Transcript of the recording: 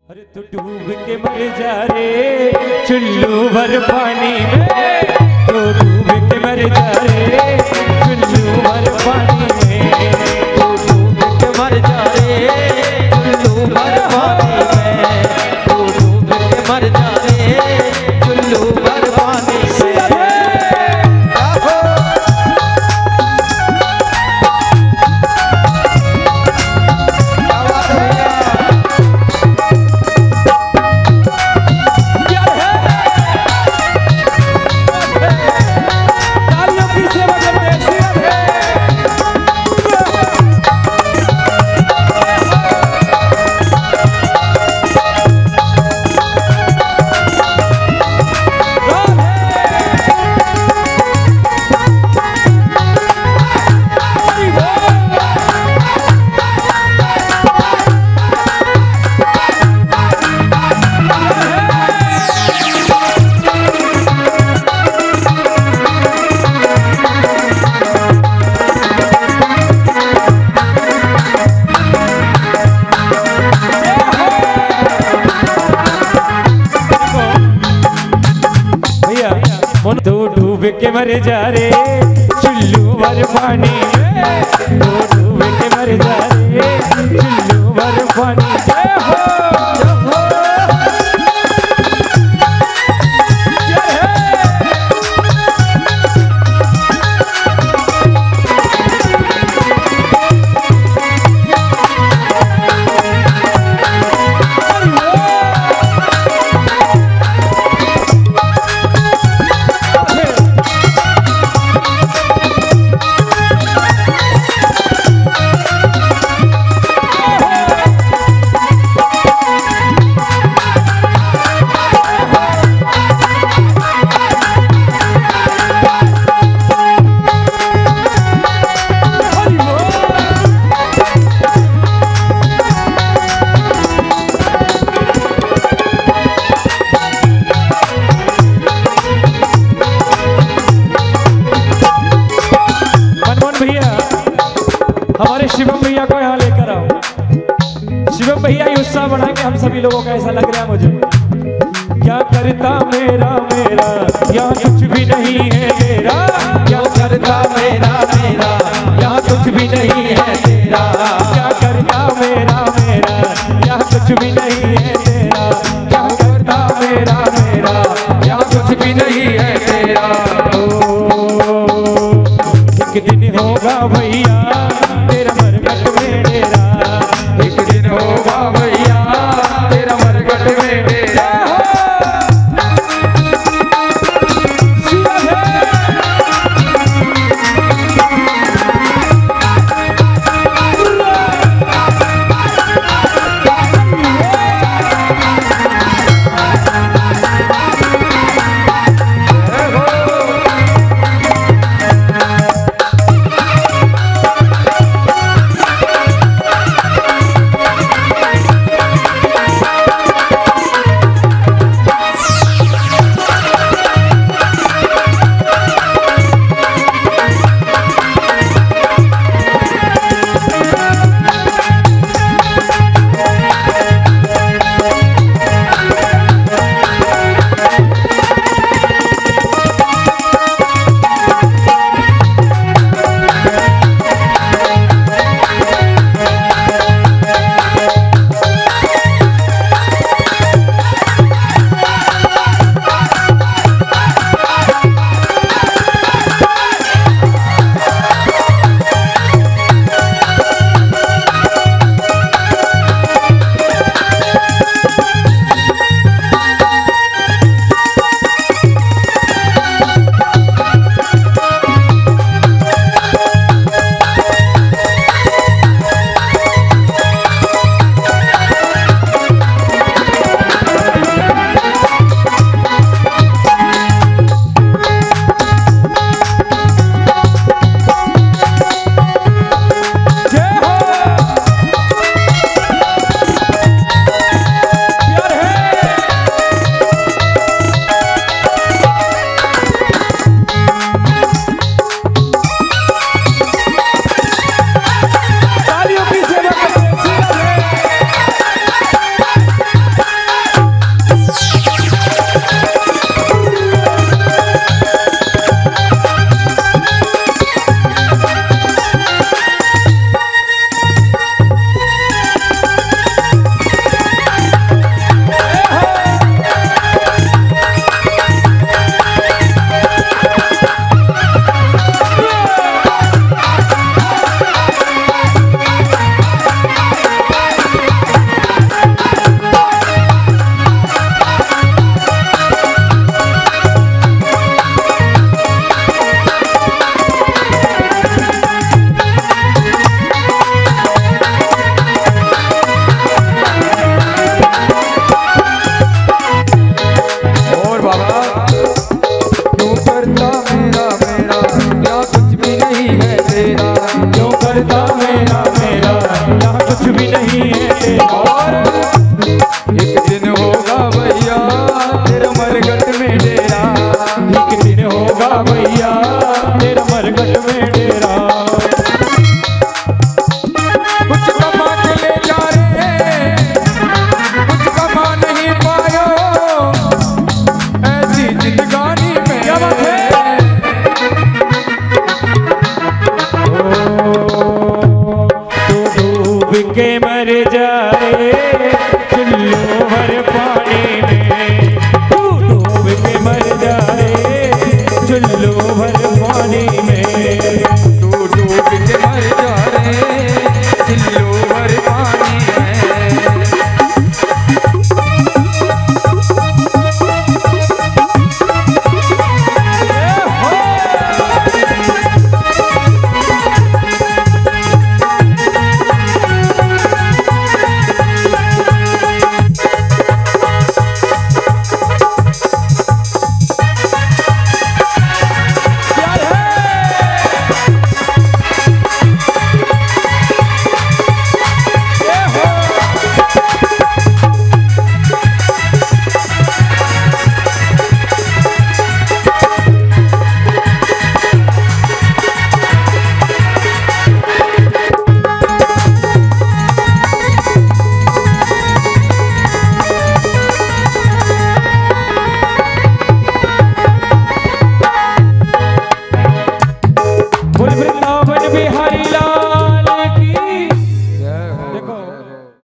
अरे तू डूब के मर जा रे चुल्लू भर पानी में, तो डूब के मर जा रे चुल्लू भर पानी में, तो डूब के मर जा रे चुल्लू भर पानी में, तो डूब के मर जा रे चुल्लू भर पानी में। तो डूब के मर जा रे चुल्लू भर पानी में, तो डूब के मर जा रे चुल्लू भर पानी में। हमारे शिवम भैया को यहाँ लेकर आओ। शिवम भैया ये उत्साह बढ़ा के हम सभी लोगों का ऐसा लग रहा है मुझे। क्या करता मेरा मेरा यहाँ कुछ भी नहीं है मेरा, क्या करता मेरा मेरा यहाँ कुछ भी नहीं है तेरा, क्या करता मेरा मेरा यहाँ कुछ भी नहीं है